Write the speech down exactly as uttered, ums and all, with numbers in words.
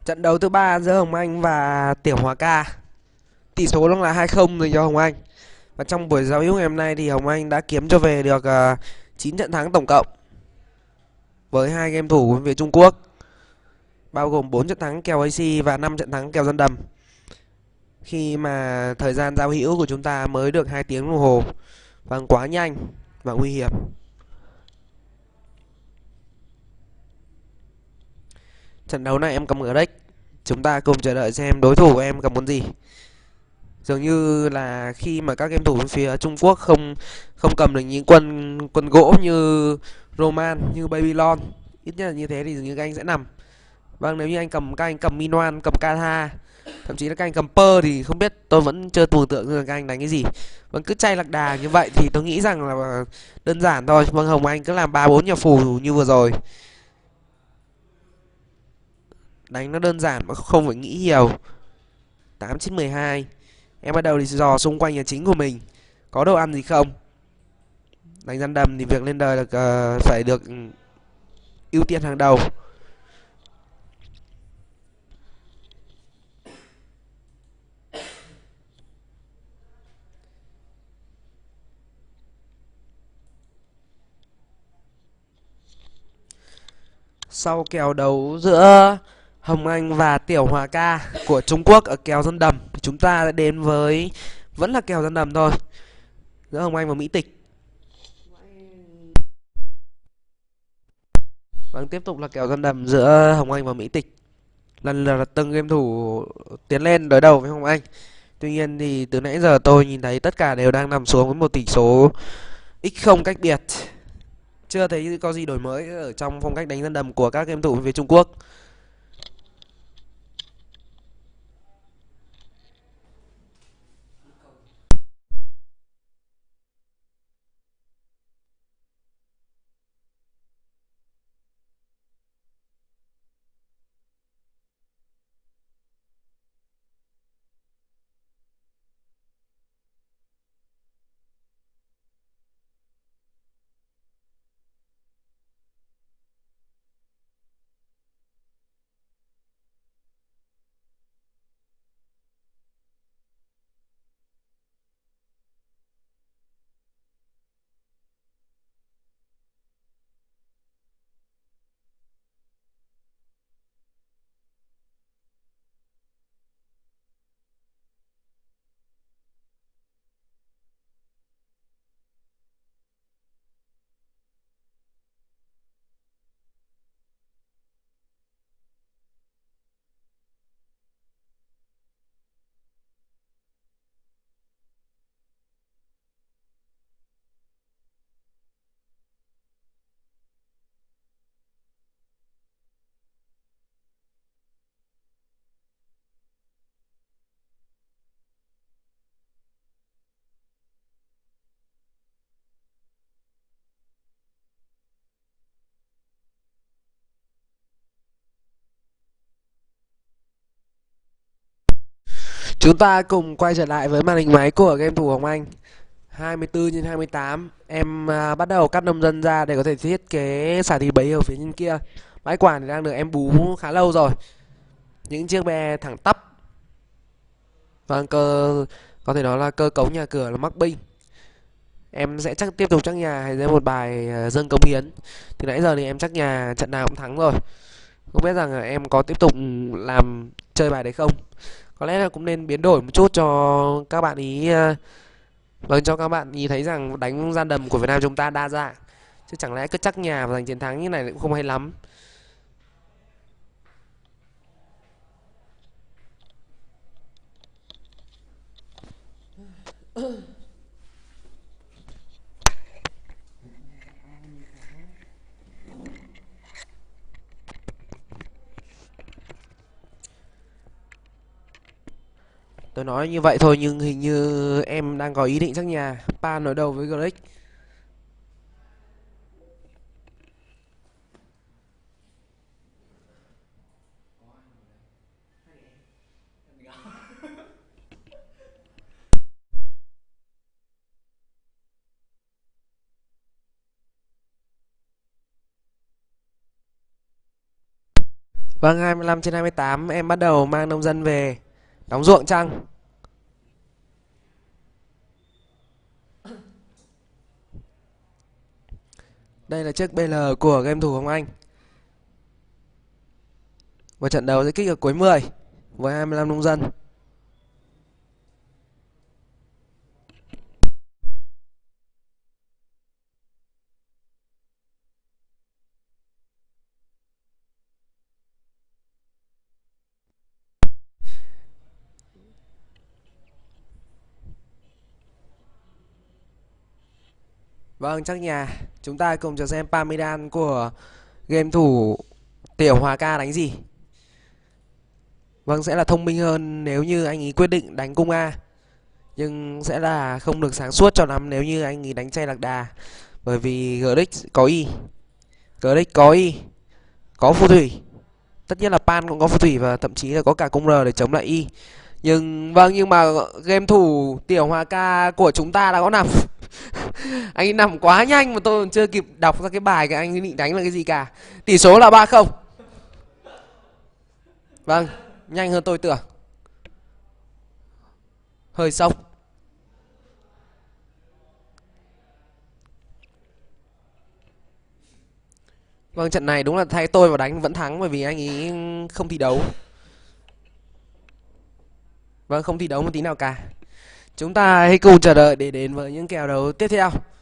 Trận đấu thứ ba giữa Hồng Anh và Tiểu Hòa Ca. Tỷ số đang là hai không dành cho Hồng Anh. Và trong buổi giao hữu ngày hôm nay thì Hồng Anh đã kiếm cho về được uh, chín trận thắng tổng cộng với hai game thủ về Trung Quốc, bao gồm bốn trận thắng kèo a xê và năm trận thắng kèo dân đầm. Khi mà thời gian giao hữu của chúng ta mới được hai tiếng đồng hồ, vâng, quá nhanh và nguy hiểm. Trận đấu này em cầm ở deck. Chúng ta cùng chờ đợi xem đối thủ của em cầm món gì. Dường như là khi mà các game thủ bên phía Trung Quốc không không cầm được những quân quân gỗ như Roman, như Babylon, ít nhất là như thế thì dường như các anh sẽ nằm. Vâng, nếu như anh cầm các anh cầm Minoan, cầm Katha, thậm chí là các anh cầm Pơ thì không biết, tôi vẫn chưa tưởng tượng được các anh đánh cái gì. Vâng, cứ chay lạc đà như vậy thì tôi nghĩ rằng là đơn giản thôi. Vâng, Hồng Anh cứ làm ba bốn nhà phù như vừa rồi, đánh nó đơn giản mà không phải nghĩ nhiều. Tám chín mười hai. Em bắt đầu thì dò xung quanh nhà chính của mình có đồ ăn gì không. Đánh rắn đầm thì việc lên đời được uh, phải được ưu tiên hàng đầu. Sau kèo đấu giữa Hồng Anh và Tiểu Hòa Ca của Trung Quốc ở kèo dân đầm thì chúng ta đã đến với vẫn là kèo dân đầm thôi, giữa Hồng Anh và Mỹ Tịch. Vâng, tiếp tục là kèo dân đầm giữa Hồng Anh và Mỹ Tịch. Lần lượt là từng game thủ tiến lên đối đầu với Hồng Anh. Tuy nhiên thì từ nãy giờ tôi nhìn thấy tất cả đều đang nằm xuống với một tỷ số x không cách biệt. Chưa thấy có gì đổi mới ở trong phong cách đánh dân đầm của các game thủ về Trung Quốc. Chúng ta cùng quay trở lại với màn hình máy của game thủ Hồng Anh. hai mươi tư trên hai mươi tám. Em à, bắt đầu cắt nông dân ra để có thể thiết kế xả thịt bấy ở phía bên kia. Bãi quản thì đang được em bú khá lâu rồi. Những chiếc be thẳng tắp. Vâng, cơ có thể nói là cơ cấu nhà cửa là mắc binh. Em sẽ chắc tiếp tục chắc nhà hay sẽ một bài à, dâng công hiến. Từ nãy giờ thì em chắc nhà trận nào cũng thắng rồi. Không biết rằng là em có tiếp tục làm chơi bài đấy không. Có lẽ là cũng nên biến đổi một chút cho các bạn ý, à, vâng, cho các bạn ý thấy rằng đánh gian đầm của Việt Nam chúng ta đa dạng, chứ chẳng lẽ cứ chắc nhà và giành chiến thắng như này cũng không hay lắm. Tôi nói như vậy thôi nhưng hình như em đang có ý định chắc nhà. Pan đối đầu với Grick. Vâng, hai mươi lăm trên hai mươi tám em bắt đầu mang nông dân về đóng ruộng chăng? Đây là chiếc bê lờ của game thủ Hồng Anh. Và trận đấu sẽ kích ở cuối mười với hai mươi lăm nông dân. Vâng, chắc nhà. Chúng ta cùng chờ xem Parmesan của game thủ Tiểu Hòa Ca đánh gì. Vâng, sẽ là thông minh hơn nếu như anh ấy quyết định đánh cung A. Nhưng sẽ là không được sáng suốt cho lắm nếu như anh ấy đánh chay lạc đà. Bởi vì giê ích có Y. giê ích có Y. Có phù thủy. Tất nhiên là Pan cũng có phù thủy và thậm chí là có cả cung R để chống lại Y. Nhưng vâng, nhưng mà game thủ Tiểu Hòa Ca của chúng ta đã có nằm. Anh ấy nằm quá nhanh mà tôi còn chưa kịp đọc ra cái bài cái anh ấy định đánh là cái gì cả. Tỷ số là ba không. Vâng, nhanh hơn tôi tưởng. Hơi sốc. Vâng, trận này đúng là thay tôi vào đánh vẫn thắng bởi vì anh ấy không thi đấu. Vâng, không thi đấu một tí nào cả. Chúng ta hãy cùng chờ đợi để đến với những kèo đấu tiếp theo.